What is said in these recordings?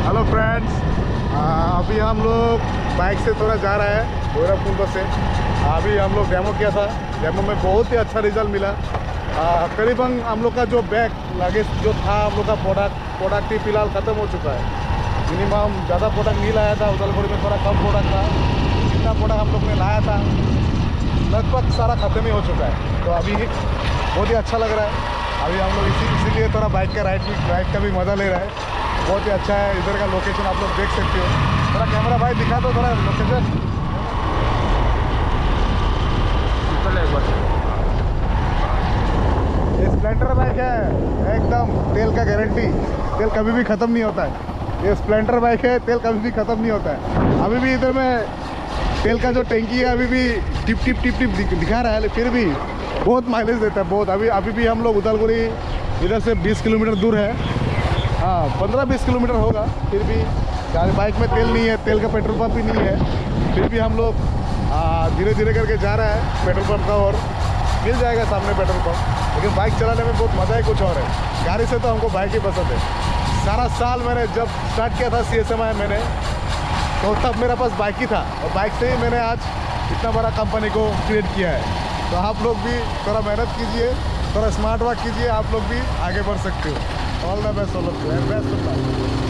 Hello friends, अभी हम लोग बाइक से थोड़ा जा रहा है गोरखपुर बस से। अभी हम लोग डेमो किया था, डेमो में बहुत ही अच्छा रिजल्ट मिला। करीबन हम लोग का जो बैग लगेज जो था हम लोग का प्रोडक्ट ही फिलहाल ख़त्म हो चुका है। मिनिमम ज़्यादा प्रोडक्ट नहीं लाया था, उदलपुर में थोड़ा कम प्रोडक्ट था। जितना प्रोडक्ट हम लोग ने लाया था लगभग सारा ख़त्म ही हो चुका है। तो अभी बहुत ही अच्छा लग रहा है। अभी हम लोग इसीलिए थोड़ा बाइक का राइड का भी मज़ा ले रहा है। बहुत ही अच्छा है। इधर का लोकेशन आप लोग देख सकते हो। थोड़ा कैमरा भाई दिखा दो थोड़ा लोकेशन। ये स्प्लेंडर बाइक है, एकदम तेल का गारंटी। तेल कभी भी ख़त्म नहीं होता है। ये स्प्लेंडर बाइक है, तेल कभी भी ख़त्म नहीं होता है। अभी भी इधर में तेल का जो टैंकी है अभी भी टिप टिप दिखा रहा है, लेकिन फिर भी बहुत माइलेज देता है बहुत। अभी भी हम लोग उदलगुड़ी इधर से 20 किलोमीटर दूर है। हाँ, 15-20 किलोमीटर होगा। फिर भी बाइक में तेल नहीं है, तेल का पेट्रोल पंप ही नहीं है। फिर भी हम लोग धीरे धीरे करके जा रहा है पेट्रोल पंप का, और मिल जाएगा सामने पेट्रोल पंप। लेकिन बाइक चलाने में बहुत मज़ा है, कुछ और है। गाड़ी से तो हमको बाइक ही पसंद है। सारा साल मैंने जब स्टार्ट किया था CSMI मैंने, तो तब मेरे पास बाइक ही था, और बाइक से ही मैंने आज इतना बड़ा कंपनी को क्रिएट किया है। तो आप लोग भी थोड़ा मेहनत कीजिए, थोड़ा स्मार्ट वर्क कीजिए, आप लोग भी आगे बढ़ सकते हो। All the best, all of you, best.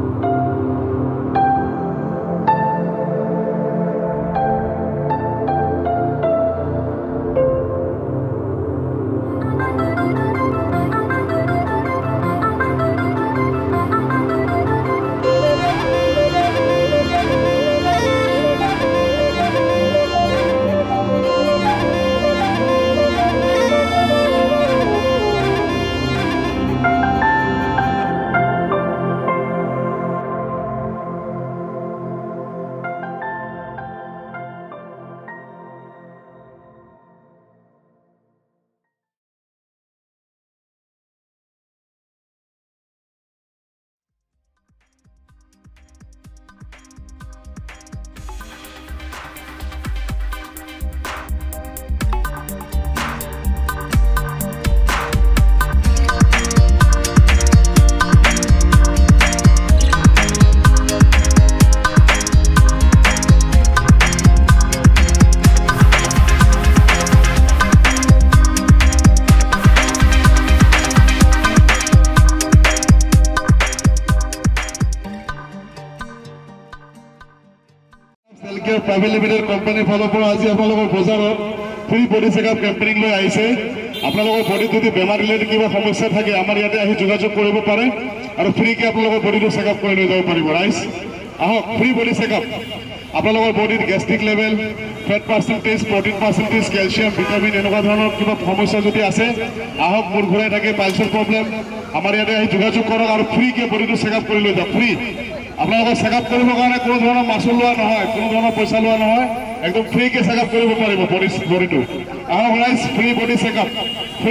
Private limited কোম্পানীৰ ফালৰ পৰা আজি আপোনালোকৰ বজাৰত ফ্ৰী বডি চেকআপ কেম্পেইন লৈ আহিছে। আপোনালোকৰ বডিত যদি বেমাৰ ৰিলেটেড কিবা সমস্যা থাকে আমাৰ ইয়াতে আহি যোগাযোগ কৰিব পাৰে, আৰু ফ্ৰীকে আপোনালোকৰ বডিটো চেকআপ কৰি লৈ যাব পাৰিব। ৰাইজ আহক, ফ্ৰী বডি চেকআপ। আপোনালোকৰ বডিত gastric level, fat percentage, protein percentage, calcium, vitamin এনেকুৱা ধৰণৰ কিবা সমস্যা যদি আছে আহক। মূৰ ঘূৰাই থাকে, পাইলছৰ প্ৰব্লেম, আমাৰ ইয়াতে আহি যোগাযোগ কৰক আৰু ফ্ৰীকে বডিটো চেকআপ কৰি লৈ যাওক। ফ্ৰী আপোনালোকৰ চেকআপ কৰিবৰ কাৰণে কোনো ধৰণৰ মাচুল লোৱা নহয়, কোনো ধৰণৰ পইচা লোৱা নহয়, একদম ফ্ৰীকে চেকআপ কৰিব পাৰিব বডিটো। আহক ৰাইজ, ফ্ৰী বডি চেকআপ ফ্ৰী।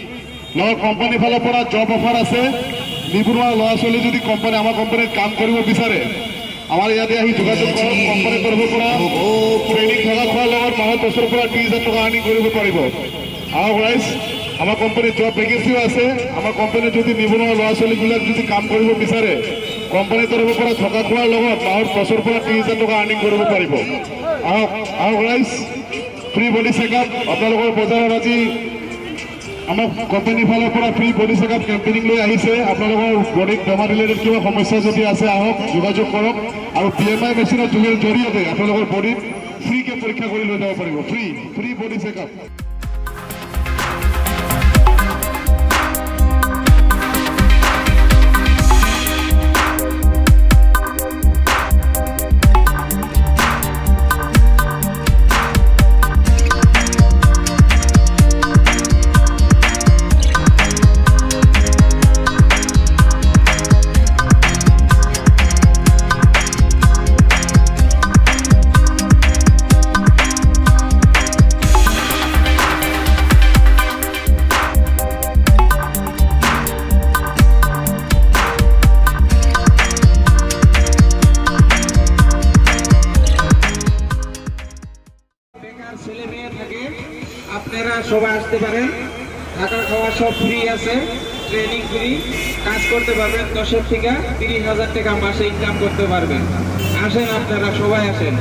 লগত কোম্পানীৰ ফালৰ পৰা জব অফাৰ আছে। নিবনুৱা ল'ৰা ছোৱালী যদি আমাৰ কোম্পানীত কাম কৰিব বিচাৰে আমাৰ ইয়াতে আহি যোগাযোগ কৰক। কোম্পানীৰ তৰফৰ পৰা ট্ৰেইনিং থকা খোৱাৰ লগত মাহত 10,000 পৰা 30,000 টকা আৰ্নিং কৰিব পাৰিব। আহক ৰাইজ, আমাৰ কোম্পানীত জব ভেকেঞ্চিও আছে। আমাৰ কোম্পানীত যদি নিবনুৱা ল'ৰা ছোৱালীবিলাক যদি কাম কৰিব বিচাৰে কোম্পানীৰ তৰফৰ পৰা থকা খোৱাৰ লগত মাহত 10,000 পৰা 30,000 টকা আৰ্নিং কৰিব পাৰিব। আহক ৰাইজ, ফ্ৰী বডি চেকআপ আপোনালোকৰ বজাৰত আজি আমাৰ কোম্পানীৰ ফালৰ পৰা ফ্ৰী বডি চেকআপ কেম্পেইন লৈ আহিছে। আপোনালোকৰ বডিত বেমাৰ ৰিলেটেড কিবা সমস্যা যদি আছে আহক, যোগাযোগ কৰক, আৰু PMI মেচিনৰ জৰিয়তে আপোনালোকৰ বডিত ফ্ৰীকে পৰীক্ষা কৰি লৈ যাব পাৰিব। Free body checkup. আপনারা সবাই আসতে পারেন, থাকা খাওয়া সব ফ্রি আছে। ট্রেনিং ফ্রি, কাজ করতে পারবেন 10 থেকে 30,000 টাকা মাসে ইনকাম করতে পারবেন। আসেন আপনারা সবাই আসেন,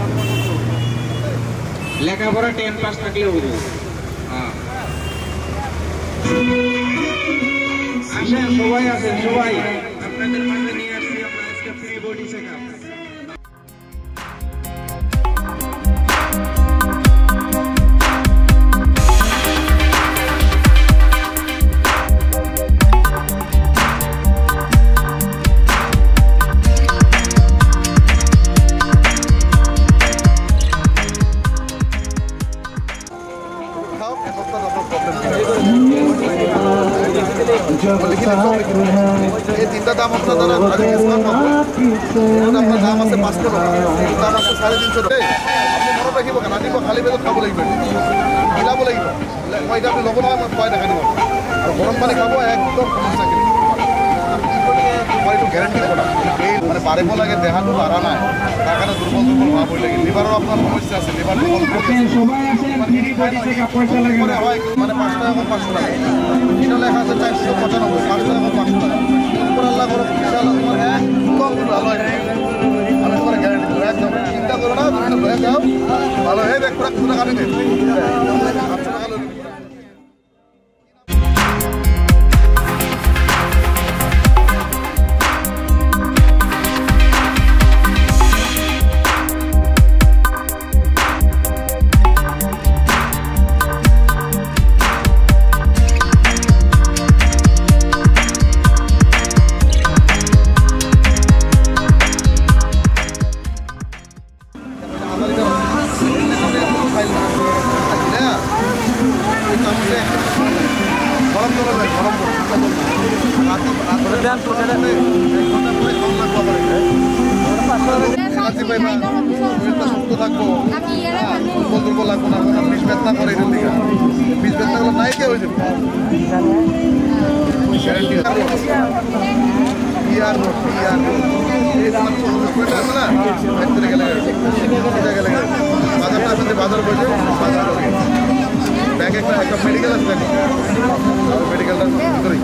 লেখাপড়া 10 পাস থাকলে হবো। আসেন সবাই, আসেন সবাই, আপনাদের মাঝে নিয়ে আসছি আমরা আজকে ফ্রি বডি চেকআপ। এই তিনটা দাম আপনার দ্বারা আপনার দাম আছে 500 টাকা, দাম আছে 350 টাকা। আপনি মনত রাখিব কেন আনিব, খালি পেটত খাব লাগিব, মিলাব লাগিব। কয়টা আপনি ল'ব নহয় মই খুৱাই দেখাই দিব। আৰু গৰম পানী খাব, একদম সমস্যা কিনি মই এইটো গেৰেণ্টি দিব এই মানে পাৰিব লাগে। দেহাটো পাৰা নাই, তাৰ কাৰণে দুৰ্বল দুৰ্বল ভাৱ হৈ লাগে। লিভাৰৰ আপোনাৰ সমস্যা আছে, লিভাৰ দুৰ্বল হয়। মানে 5 টাকা 500 টাকা এটা লেখা আছে 495, 5 টাকা 500 টাকা। আল্লাহ করো ইনশাআল্লাহ তোমার একদম ভালো হয়। আমি তোমার গ্যারান্টি দেবো, একদম চিন্তা করো না, তুমি হয়ে যাও ভালো হয়ে দেখ পুরো 2 টাকা দিবে 500 টাকা লোক। সুস্থ থাকবো, দুর্বল লাগবো না, কোনো বিষ বেদনা করে এখান থেকে। বিষ বেদনাগুলো নাই কে হয়ে যাবে বাজার বসে ব্যাংকে একটা মেডিকেল আছে, মেডিকেলটা ভিতরেই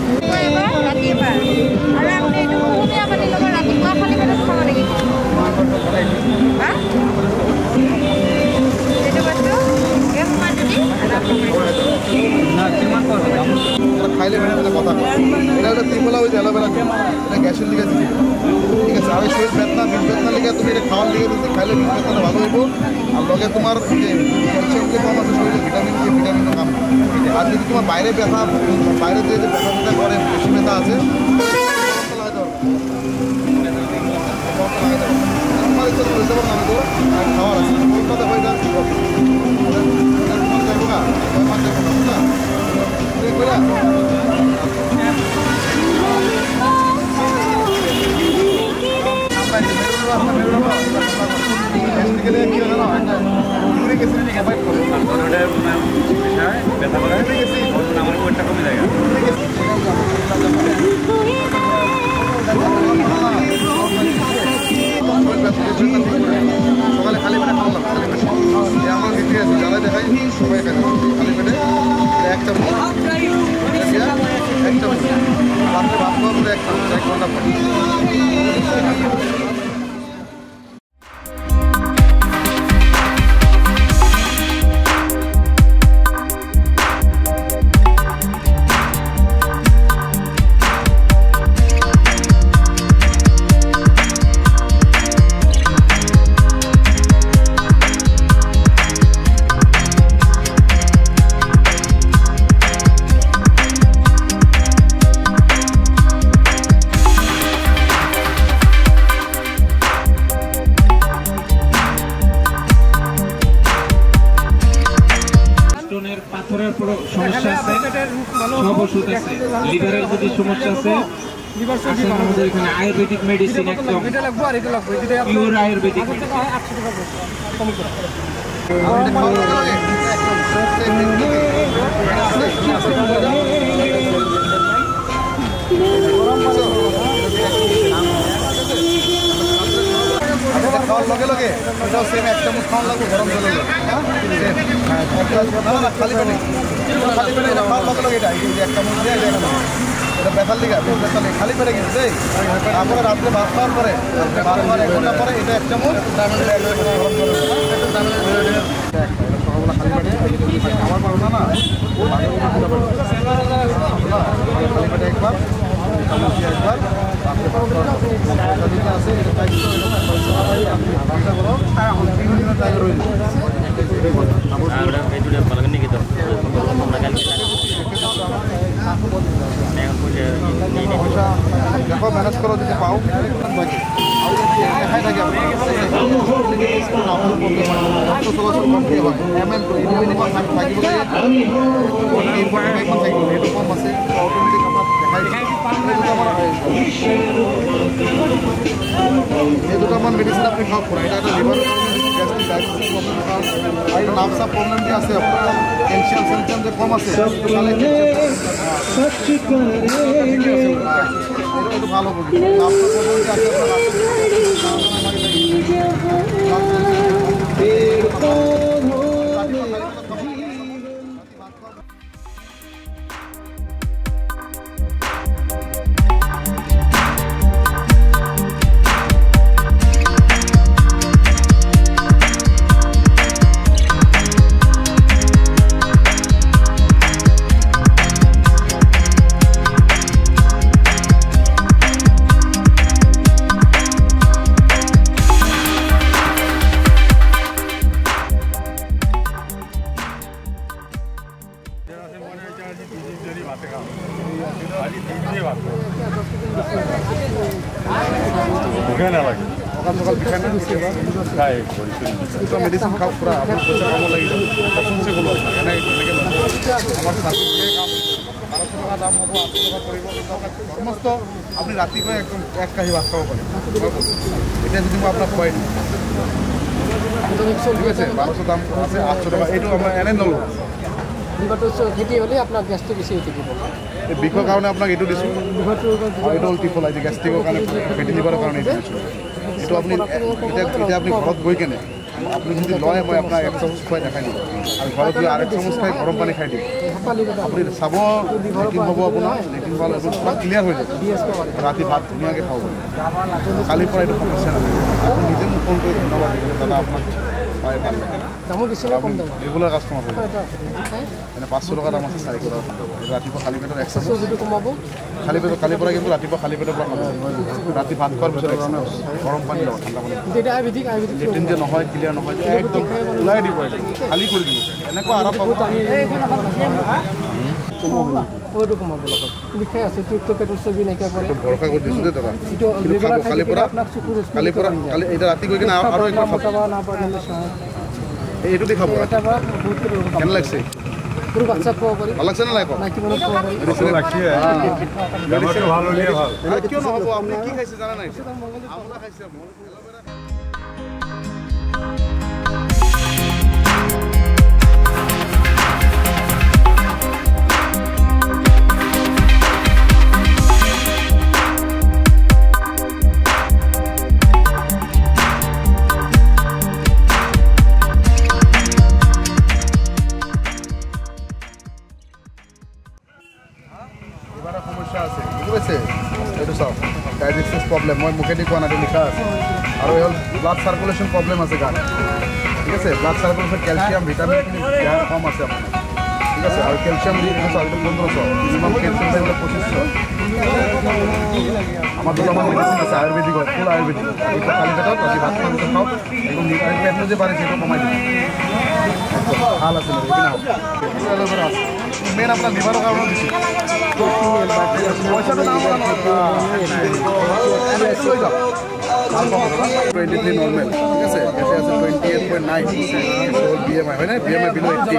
খাইলে মেনে কথা এটা একটা তিনবেলা ওই এলোবেলা এটা গ্যাসের লিগে দিচ্ছি, ঠিক আছে। আর ওই শরীর বেদনা বিষ বেদনা লিগে তুমি এটা খাওয়ার লিগে দিচ্ছি, খাইলে বিষ বেদনাটা ভালো হইব। আর লগে তোমার যে ক্যালসিয়ামগুলো কম আছে শরীরে, ভিটামিন দিয়ে ভিটামিনও কম। আর যদি তোমার বাইরে ব্যথা, বাইরে যে ব্যথা ব্যথা করে, বেশি ব্যথা আছে খাওয়ার আছে কলকাতা হয়ে যাচ্ছে সকালে খালি পেটে খাওয়ালাম, খালি পেটে আমার বিক্রি আছে যারা দেখাই সবাই খাই খালি পেটে 1 চামচ, 1 চামচ রাত্রে ভাত খাওয়ার পরে 1 চামচ 1 ঘন্টা পরে। পাথরের সমস্যা আছে, সব ওষুধ আছে। লিভারের যদি সমস্যা আছে, আমাদের এখানে আয়ুর্বেদিক মেডিসিন, একদম পিওর আয়ুর্বেদিক। খাওয়ার লগে লগে এটাও সেম 1 চামচ খাওয়ার লাগবে গরম জলে, খালি পেটে এটা খাওয়ার লগে লগে এটা 1 চামচ দিয়ে এটা বেসাল দিঘা বেসাল খালি পেটে কিন্তু দেই তারপরে রাত্রে ভাত খাওয়ার পরে 1 ঘন্টা পরে এটা 1 চামচ সকালবেলা খালি পেটে খাবার পারো না খালি পেটে একবার একবার রাত্রে ভাত খাওয়ার আছে এটা দেখো ম্যানেজ করো যদি পাও দেখাই থাকে এই দুটামান মেডিসিন আপনি খাওয়া পড়ে এটা একটা লিভার গ্যাস্ট্রিক ডায়াবেটিস প্রবলেম আর একটা নার্ভসাপ প্রবলেম যে আছে আপনার ক্যালসিয়াম সেলসিয়াম যে কম আছে তাহলে এটা ভালো হবে নার্ভসাপ প্রবলেম যে আছে সকাল বিছানা মেডিসিন খাও পুরা আপনার পয়সা কামো লাগি শুনছে বলো আমার সাথে কাম 1200 টাকা দাম হবো 800 টাকা পড়ব সমস্ত আপনি রাত্রিকে একদম এক কাহি ভাত খাওয়া পারেন এটা যদি আপনার পয়েন্ট ঠিক আছে 1200 দাম আছে 800 টাকা এইটো আমরা এনে নলো লিভারটো খেতে হলে আপনার গ্যাস্ট্রিক বেশি হতে দিব এই বিখৰ কাৰণে আপোনাক এইটো দিছো লিভাৰটো এইটো টিফলাই দি গ্যাস্ট্ৰিকৰ কাৰণে ফেটি লিভাৰৰ কাৰণে এইটো দিছো এইটো আপনি এটা আপনি ঘৰত গৈ কেনে আপনি যদি লয় মই আপোনাক 1 চামুচ খুৱাই দেখাই দিম আৰু ঘৰত গৈ 1 চামুচ খাই গৰম পানী খাই দিম আপুনি চাব লেটিন হ'ব আপোনাৰ লেটিন ভাল হ'ব ক্লিয়াৰ হৈ যাব ৰাতি ভাত ধুনীয়াকৈ খাব কালিৰ পৰা এইটো সমস্যা নহয় আপুনি নিজে মোক ফোন কৰি ধন্যবাদ দিলে দাদা আপোনাক পাই ভাল দামো বেছি কম দাম ৰেগুলাৰ কাষ্টমাৰ হ'ব মানে 500 টকা দাম আছে 4 টকা ৰাতিপুৱা খালি পেটত 1 চামুচ যদি কমাব খালি পেটত কালিৰ পৰা কিন্তু ৰাতিপুৱা খালি পেটৰ পৰা খাব ৰাতি ভাত খোৱাৰ পিছত 1 চামুচ গৰম পানী ল'ব ঠাণ্ডা পানী যেটা আয়ুৰ্বেদিক লেটিন যে নহয় ক্লিয়াৰ নহয় একদম ওলাই দিব খালি কৰি দিব এনেকুৱা আৰাম পাব ওটো কমাব লগত লিখাই আছে তো পেটৰ ছবি নাইকা কৰে ভৰসা কৰি দিছো দাদা এইটো কালি পৰা কালি এটা ৰাতি গৈ কিনে আৰু একবাৰ খাব না পালে এইটো দেখাব এটা কেন লাগছে পুরো বাচ্চা খাওয়া পারি ভালো লাগছে না লাইক নাকি মনে খাওয়া পারি মেডিসিন রাখিয়ে মেডিসিন ভালো নিয়ে ভালো কিউ না হবো আপনি কি খাইছে জানা নাই আমরা খাইছি ডায়াবেটিস প্রবলেম মই মুখেদি কোৱা নাই লিখা আছে আৰু এই ব্লাড সার্কুলেশন প্রবলেম আছে গাত ঠিক আছে ব্লাড সার্কুলেশন ক্যালসিয়াম ভিটামিন কম আছে আপনার ঠিক আছে আর ক্যালসিয়াম দিয়ে কিন্তু একদম 1500 মিনিমাম ক্যালসিয়াম লেভেল 2500 আমার দুটো আমার মেডিসিন আছে আয়ুর্বেদিক ফুল আয়ুর্বেদিক এটা খালি পেটত রাতি ভাত খাওয়া খাও এবং পেট যে বাড়ে সেটা কমাই দিবে ভাল আছে না এগুলো আছে মেন আপনার লিভারের কারণে দিছি পয়সাটা না আমরা 23 নর্মাল ঠিক আছে এটা আছে 28.9 বিএমআই হয় না বিএমআই বিলো 80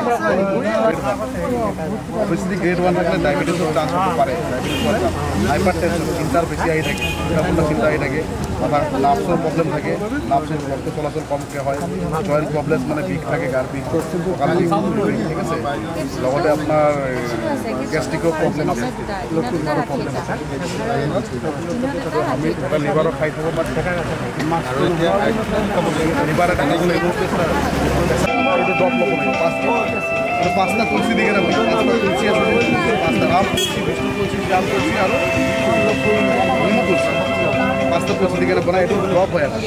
অবভিয়াসলি গ্রেড 1 থাকলে ডায়াবেটিস এর চান্স হতে পারে হাইপারটেনশন চিন্তার বেশি আই থাকে আপনার চিন্তা আই থাকে আবার নার্ভসের প্রবলেম থাকে নার্ভসের রক্ত চলাচল কমকে হয় জয়েন্ট প্রবলেম মানে বিক থাকে গার বিক ঠিক আছে লগতে আপনার গ্যাস্ট্রিকও প্রবলেম আছে প্রবলেম আছে আমি এটা লিভারও খাই থাকো বাট লিভার এটা ড্ৰপ ল'ব লাগিব 5টা তুলসী দি কেনে 5টা তুলসী আছে 5টা ৰাম তুলসী বিষ্ণু তুলসী শ্যাম তুলসী আৰু নিম তুলসী 5টা তুলসী দি কেনে বনাই এইটো ড্ৰপ হয় এটা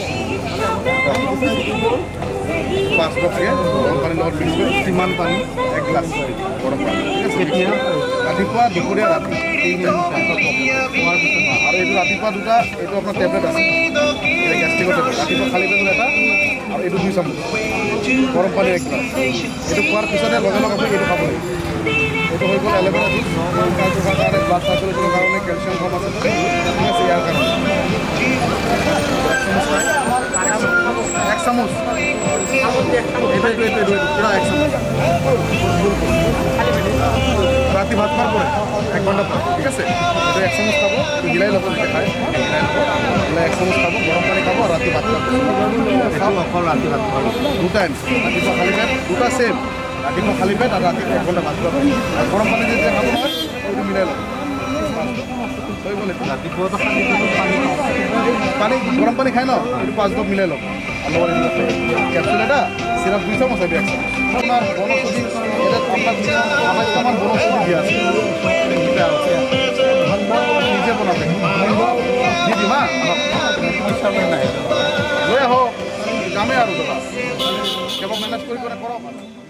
5 ড্ৰপকে গৰম পানীৰ লগত মিক্স কৰি কিমান পানী 1 গ্লাছ গৰম পানী কেতিয়া ৰাতিপুৱা দুপৰীয়া ৰাতি 3 টাইম আৰু এইটো ৰাতিপুৱা দুটা এইটো আপোনাৰ টেবলেট আছে এটা গেষ্ট্ৰিকৰ টেবলেট ৰাতিপুৱা খালী পেটত এটা আৰু এইটো 2 চামুচ গৰম পানী 1 গ্লাছ এইটো খোৱাৰ পিছতে লগে লগে আপুনি এইটো খাব লাগিব এইটো হৈ গ'ল এল'ভেৰা জুচ কাৰণে ব্লাড চাৰ্কুলেশ্যনৰ কাৰণে কেলছিয়াম কম আছে ঠিক আছে ইয়াৰ কাৰণে 1 চামুচ এইটো পুৰা 1 চামুচ ৰাতি ভাত খোৱাৰ পৰে 1 ঘণ্টা পৰে ঠিক আছে এইটো 1 চামুচ খাব এইটো গিলাই ল'ব যেতিয়া খায় গিলাই ল'ব 1 চামুচ খাব গৰম পানী খাব আৰু ৰাতি ভাত খাব অকল ৰাতি ভাত খাব 2 টাইম ৰাতিপুৱা খালী পেট 2টা ছেম ৰাতিপুৱা খালী পেট আৰু ৰাতি 1 ঘণ্টা ভাত খাব আৰু গৰম পানী যেতিয়া খাব নহয় এইটো মিলাই ল'ব হৈ গ'ল ৰাতিপুৱাটো পানী গৰম পানী খাই ন এইটো 5 ড্ৰপ মিলাই ল'ব और कैप्सूल এটা সিরাপ 2 চামচ আছে আপনার বনৌষধি এটা আপনার 28 মান বনৌষধি দিয়া আছে এটা আছে নিজে বানাবে দিদি মা সমস্যা নাই লয়ে হো গ্রামে আর দাদা কেবল ম্যানেজ করে করো